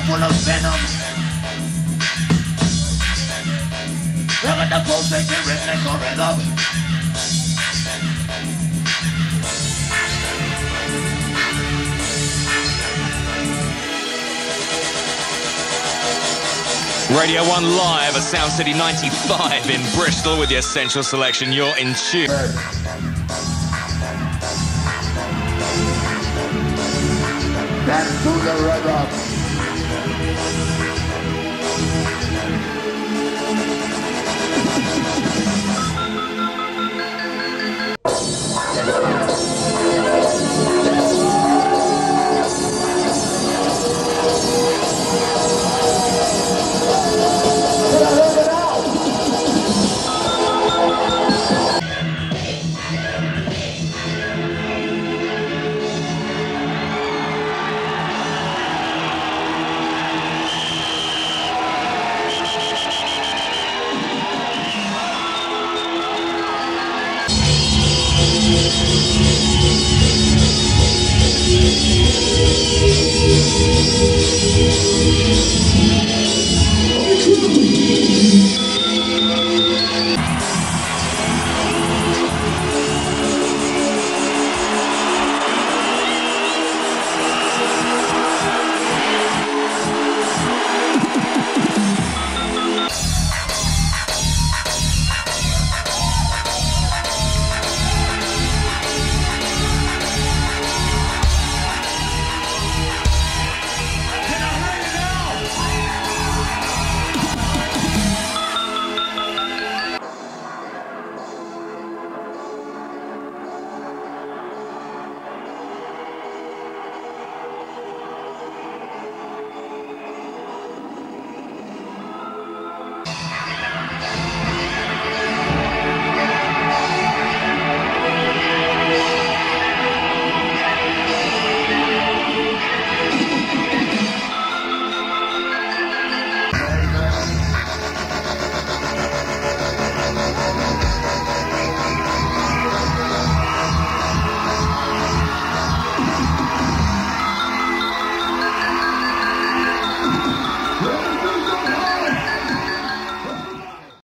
full of venom. Look at the pulsating rhythmic rhythm. Radio 1 live at Sound City 95 in Bristol with the Essential Selection. You're in tune. Dance to the rhythm.